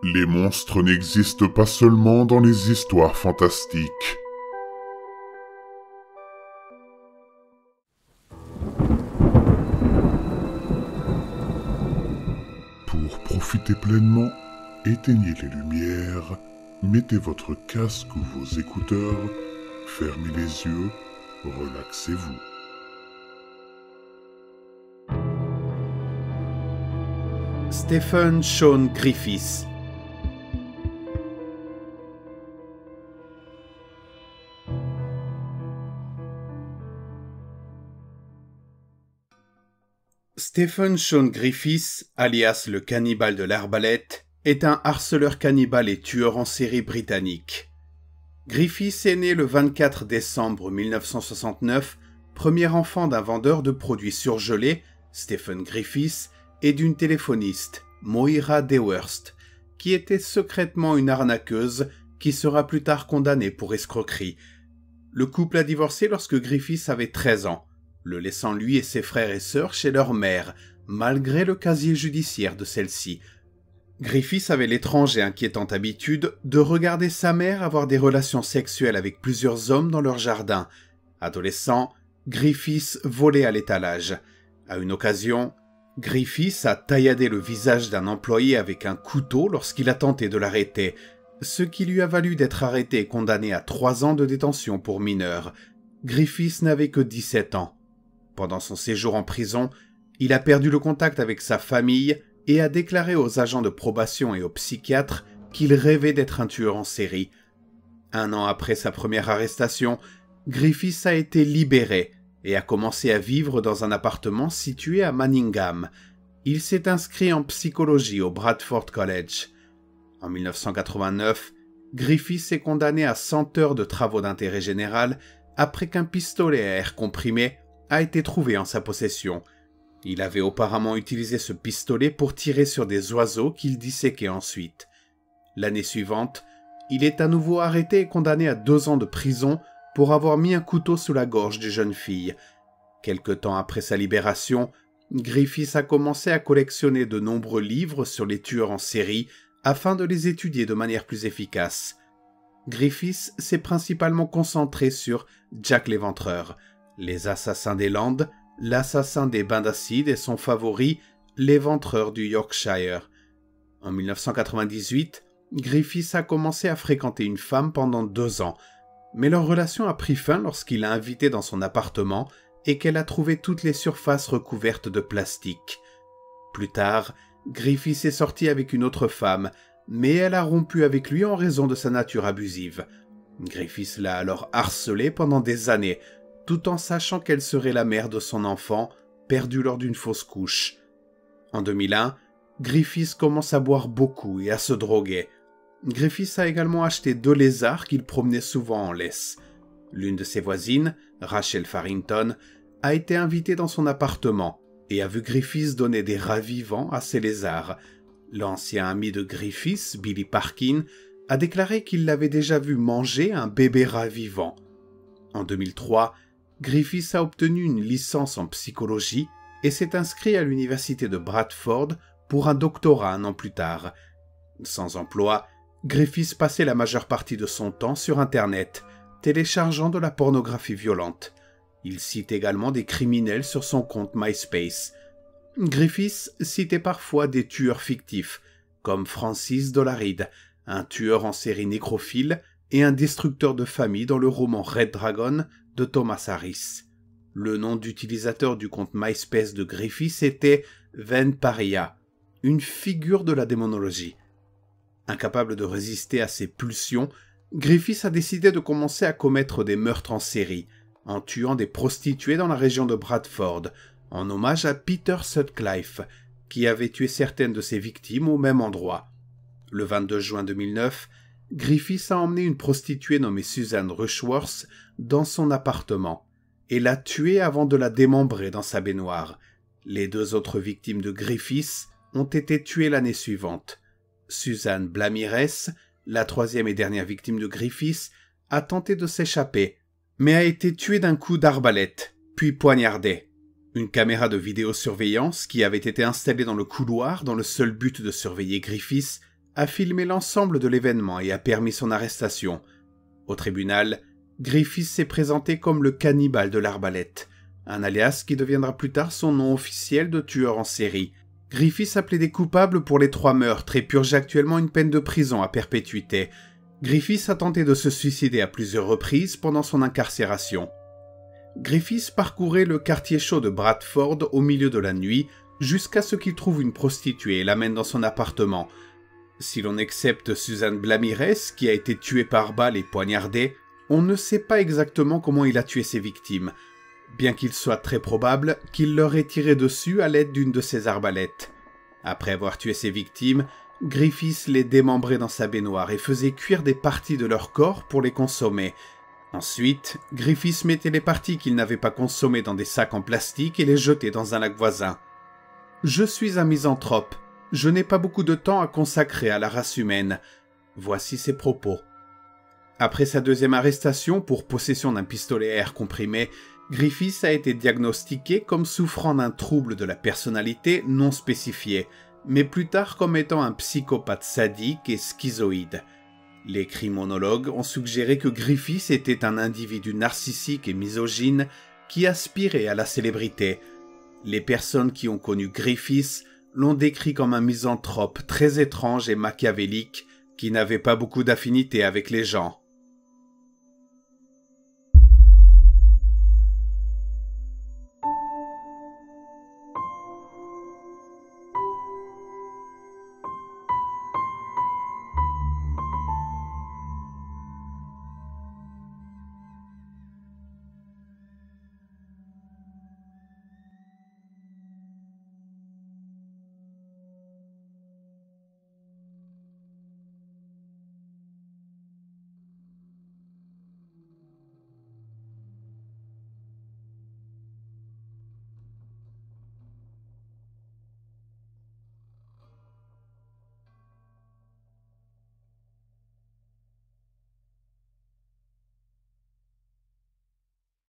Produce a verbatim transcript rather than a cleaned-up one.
Les monstres n'existent pas seulement dans les histoires fantastiques. Pour profiter pleinement, éteignez les lumières, mettez votre casque ou vos écouteurs, fermez les yeux, relaxez-vous. Stephen Sean Griffiths. Stephen Sean Griffiths, alias le cannibale de l'Arbalète, est un harceleur cannibale et tueur en série britannique. Griffiths est né le vingt-quatre décembre mille neuf cent soixante-neuf, premier enfant d'un vendeur de produits surgelés, Stephen Griffiths, et d'une téléphoniste, Moira Dewhurst, qui était secrètement une arnaqueuse qui sera plus tard condamnée pour escroquerie. Le couple a divorcé lorsque Griffiths avait treize ans, le laissant lui et ses frères et sœurs chez leur mère, malgré le casier judiciaire de celle-ci. Griffiths avait l'étrange et inquiétante habitude de regarder sa mère avoir des relations sexuelles avec plusieurs hommes dans leur jardin. Adolescent, Griffiths volait à l'étalage. À une occasion, Griffiths a tailladé le visage d'un employé avec un couteau lorsqu'il a tenté de l'arrêter, ce qui lui a valu d'être arrêté et condamné à trois ans de détention pour mineur. Griffiths n'avait que dix-sept ans. Pendant son séjour en prison, il a perdu le contact avec sa famille et a déclaré aux agents de probation et aux psychiatres qu'il rêvait d'être un tueur en série. Un an après sa première arrestation, Griffiths a été libéré et a commencé à vivre dans un appartement situé à Manningham. Il s'est inscrit en psychologie au Bradford College. En mille neuf cent quatre-vingt-neuf, Griffiths est condamné à cent heures de travaux d'intérêt général après qu'un pistolet à air comprimé a été trouvé en sa possession. Il avait auparavant utilisé ce pistolet pour tirer sur des oiseaux qu'il disséquait ensuite. L'année suivante, il est à nouveau arrêté et condamné à deux ans de prison pour avoir mis un couteau sous la gorge d'une jeune fille. Quelque temps après sa libération, Griffiths a commencé à collectionner de nombreux livres sur les tueurs en série afin de les étudier de manière plus efficace. Griffiths s'est principalement concentré sur Jack l'Éventreur, les assassins des Landes, l'assassin des bains d'acide et son favori, l'Éventreur du Yorkshire. En mille neuf cent quatre-vingt-dix-huit, Griffiths a commencé à fréquenter une femme pendant deux ans, mais leur relation a pris fin lorsqu'il l'a invitée dans son appartement et qu'elle a trouvé toutes les surfaces recouvertes de plastique. Plus tard, Griffiths est sorti avec une autre femme, mais elle a rompu avec lui en raison de sa nature abusive. Griffiths l'a alors harcelée pendant des années, tout en sachant qu'elle serait la mère de son enfant, perdu lors d'une fausse couche. En deux mille un, Griffiths commence à boire beaucoup et à se droguer. Griffiths a également acheté deux lézards qu'il promenait souvent en laisse. L'une de ses voisines, Rachel Farrington, a été invitée dans son appartement et a vu Griffiths donner des rats vivants à ses lézards. L'ancien ami de Griffiths, Billy Parkin, a déclaré qu'il l'avait déjà vu manger un bébé rat vivant. En deux mille trois, Griffiths a obtenu une licence en psychologie et s'est inscrit à l'université de Bradford pour un doctorat un an plus tard. Sans emploi, Griffiths passait la majeure partie de son temps sur Internet, téléchargeant de la pornographie violente. Il cite également des criminels sur son compte MySpace. Griffiths citait parfois des tueurs fictifs, comme Francis Dolaride, un tueur en série nécrophile et un destructeur de famille dans le roman Red Dragon de Thomas Harris. Le nom d'utilisateur du compte MySpace de Griffiths était Ven Paria, une figure de la démonologie. Incapable de résister à ses pulsions, Griffiths a décidé de commencer à commettre des meurtres en série, en tuant des prostituées dans la région de Bradford, en hommage à Peter Sutcliffe, qui avait tué certaines de ses victimes au même endroit. Le vingt-deux juin deux mille neuf, Griffiths a emmené une prostituée nommée Suzanne Rushworth dans son appartement et l'a tuée avant de la démembrer dans sa baignoire. Les deux autres victimes de Griffiths ont été tuées l'année suivante. Suzanne Blamires, la troisième et dernière victime de Griffiths, a tenté de s'échapper, mais a été tuée d'un coup d'arbalète, puis poignardée. Une caméra de vidéosurveillance qui avait été installée dans le couloir dans le seul but de surveiller Griffiths a filmé l'ensemble de l'événement et a permis son arrestation. Au tribunal, Griffiths s'est présenté comme le cannibale de l'Arbalète, un alias qui deviendra plus tard son nom officiel de tueur en série. Griffiths a plaidé coupable pour les trois meurtres et purge actuellement une peine de prison à perpétuité. Griffiths a tenté de se suicider à plusieurs reprises pendant son incarcération. Griffiths parcourait le quartier chaud de Bradford au milieu de la nuit jusqu'à ce qu'il trouve une prostituée et l'amène dans son appartement. Si l'on accepte Suzanne Blamires, qui a été tuée par balle et poignardée, on ne sait pas exactement comment il a tué ses victimes, bien qu'il soit très probable qu'il leur ait tiré dessus à l'aide d'une de ses arbalètes. Après avoir tué ses victimes, Griffiths les démembrait dans sa baignoire et faisait cuire des parties de leur corps pour les consommer. Ensuite, Griffiths mettait les parties qu'il n'avait pas consommées dans des sacs en plastique et les jetait dans un lac voisin. « Je suis un misanthrope. Je n'ai pas beaucoup de temps à consacrer à la race humaine. » Voici ses propos. Après sa deuxième arrestation pour possession d'un pistolet à air comprimé, Griffiths a été diagnostiqué comme souffrant d'un trouble de la personnalité non spécifié, mais plus tard comme étant un psychopathe sadique et schizoïde. Les criminologues ont suggéré que Griffiths était un individu narcissique et misogyne qui aspirait à la célébrité. Les personnes qui ont connu Griffiths l'ont décrit comme un misanthrope très étrange et machiavélique qui n'avait pas beaucoup d'affinité avec les gens.